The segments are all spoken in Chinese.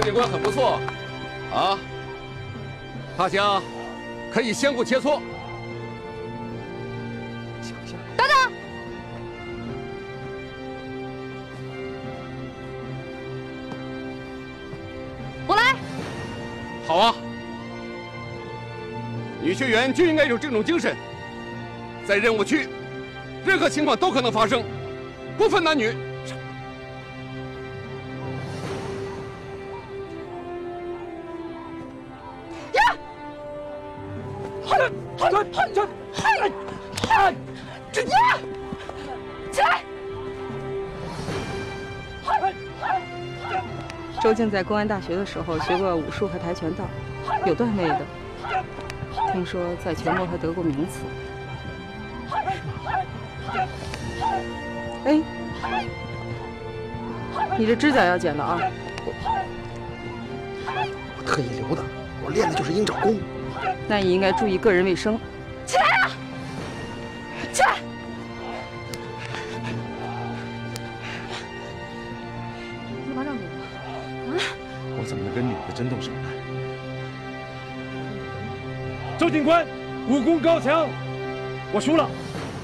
警官很不错，啊，大家可以相互切磋。 等等，我来。 好啊，女学员就应该有这种精神，在任务区，任何情况都可能发生，不分男女。 直接起来！ 周静在公安大学的时候学过武术和跆拳道，有段位的。听说在全国还得过名次。哎，你这指甲要剪了啊！ 我特意留的，我练的就是鹰爪功。 那你应该注意个人卫生。 起来啊！起来！你把掌给我。啊！ 我怎么能跟女的真动手呢？周警官，武功高强，我输了。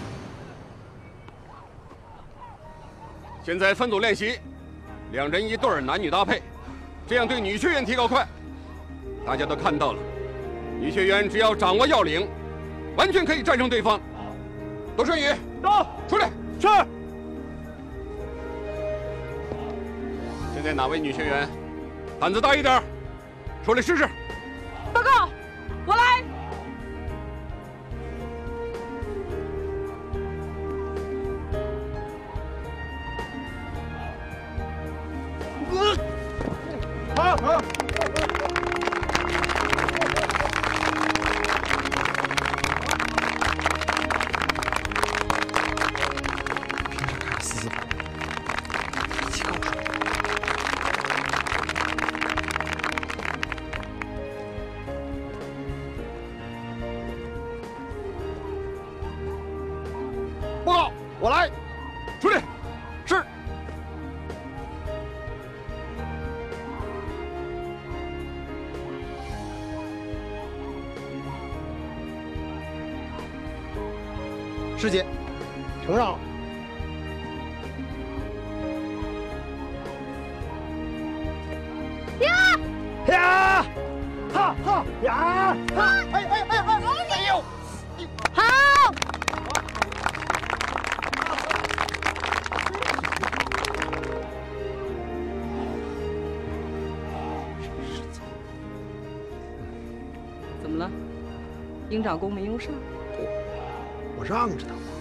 现在分组练习，2人1对，男女搭配，这样对女学员提高快。大家都看到了，女学员只要掌握要领，完全可以战胜对方。窦顺宇， 到， 出来。 是。 现在哪位女学员胆子大一点，出来试试。 报告，我来。 好。 平时看死死的，一起高手。 报告，我来。出来。是。 师姐，承让。 呀！ 呀！哈哈呀！哈！哎呦！ 好！ 怎么了？鹰爪功没用上？ 我让着他。